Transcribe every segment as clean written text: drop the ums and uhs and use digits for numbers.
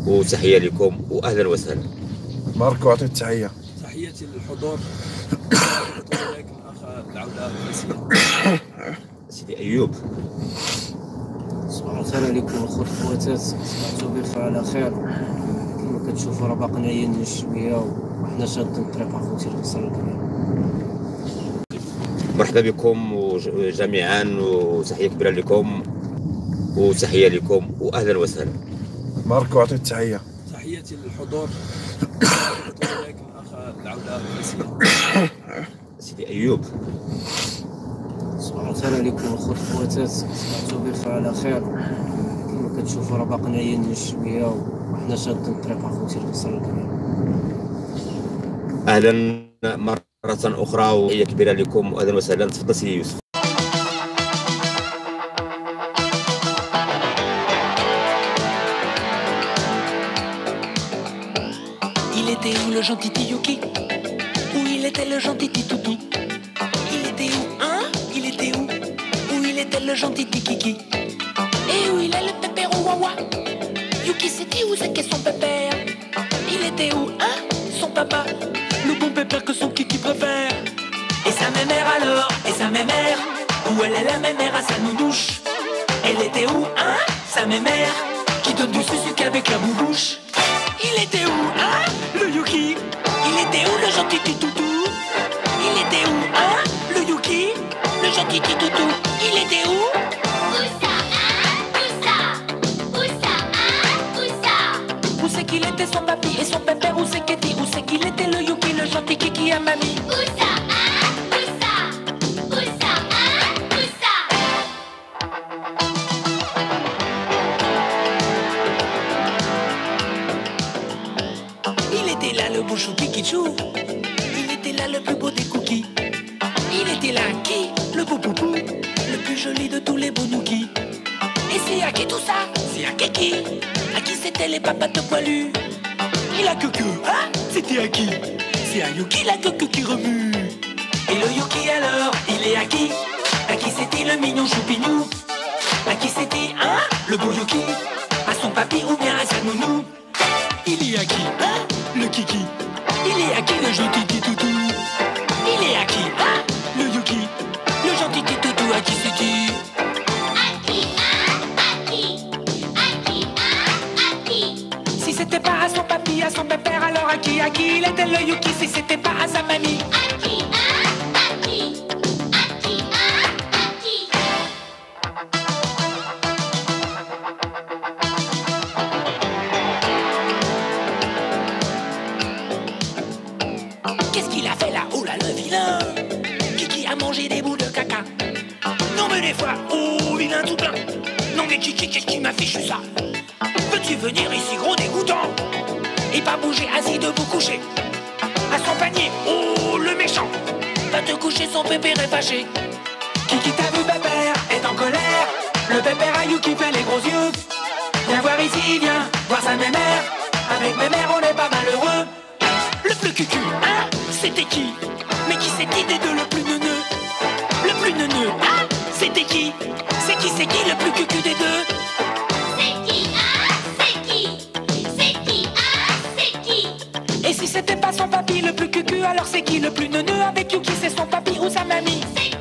وتحية لكم وأهلا وسهلا. ماركو أعطيك تحية. تحياتي للحضور. ولكن أخ العودة الرئيسية سيدي أيوب. صباح الخير عليكم اخوات الخواتات، صبحتوا بخير على خير. كما كتشوفوا راه باقي نعيين شويه وحنا شادين الطريق اخوتي للقصر الكبير. مرحبا بكم جميعا وتحية كبيرة لكم وتحية لكم وأهلا وسهلا. ماركو أعطيك تحية. تحياتي للحضور. ولكن أخ العودة الرئيسية سيدي أيوب. صباح الخير عليكم اخوات الخواتات، صبحتوا بخير على خير. كما كتشوفوا راه باقي نعيين شويه وحنا شادين الطريق اخوتي للقصر الكبير. أهلا مرة أخرى وتحية كبيرة لكم وأهلا وسهلا. تفضل سيدي يوسف. Il était où le gentil Tiyuki? Où il était le gentil Titoutou? Il était où, hein? Il était où? Où il était le gentil Tikiki? Et où il est le pépère au wawa? Yuki s'est dit où c'est qu'est son pépère? Il était où, hein? Son papa? Le bon pépère que son Kiki préfère. Et sa mémère alors? Et sa mémère? Où elle est la mémère à sa nounouche? Elle était où, hein? Sa mémère? Qui donne du sucre avec la boubouche? Il était où, hein? Le Yuki? Il était où le gentil Titoutou? Il était où, hein? Le Yuki? Le gentil Titoutou? Il était où? Où c'est qu'il était son papi et son pépère? Où c'est qu'il était? Où c'est qu'il était le Yuki, le gentil Kiki à mamie? Il était là le beau chou Kikichou. Il était là le plus beau des cookies. Il était là qui? Le beau poupou, le plus joli de tous les bonouki. Et c'est à qui tout ça? C'est à Kiki. À qui c'était les papates de poilu? Il a que, hein? C'était à qui? C'est à Yuki la queue qui remue. Et le Yuki alors, il est à qui? À qui c'était le mignon choupignou? À qui c'était, hein? Le beau Yuki? À son papy ou bien à sa nounou? Il est à qui, hein? Le Kiki? Il est à qui le gentil Titoutou? Il est à qui, hein? Le Yuki? Le gentil Titoutou, à qui c'est-il? Si c'était pas à son papy, à son pépère, alors à qui il était le Yuki? Si c'était pas à sa mamie? Qu'est-ce qu'il a fait là? Oh là le vilain! Kiki a mangé des bouts de caca. Non mais des fois, oh vilain tout plein. Non mais Kiki, qu'est-ce qui m'a fichu ça? Peux-tu venir ici gros dégoûtant? Et pas bouger assis debout couché à son panier, oh le méchant. Va te coucher, son pépère est fâché. Kiki t'a vu pépère, est en colère. Le pépère à Yuki fait les gros yeux. Viens voir ici, viens voir sa mémère. Avec mémère on est pas malheureux. Le plus cucu, hein? C'était qui? Mais qui c'était des deux le plus neuneux? Le plus neuneux, hein? C'était qui? C'est qui le plus cucu des deux? Et si c'était pas son papy le plus cucu, alors c'est qui le plus neuneux? Avec Yuki c'est son papy ou sa mamie?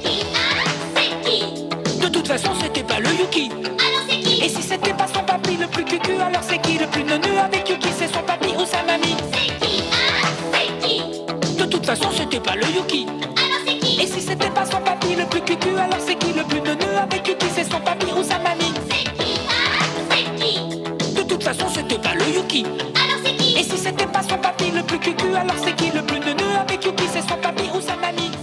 De toute façon c'était pas le Yuki. Et si c'était pas son papy le plus cucu, alors c'est qui le plus neuneux? Avec Yuki c'est son papy ou sa mamie? De toute façon c'était pas le Yuki. Et si c'était pas son papy le plus cucu, alors c'est qui le plus neuneux? Avec Yuki c'est son papy ou sa mamie? De toute façon c'était pas le Yuki. Et si c'était pas son papy le plus cucu, alors c'est qui le plus neuneux? Avec Yuki c'est son papy ou sa mamie?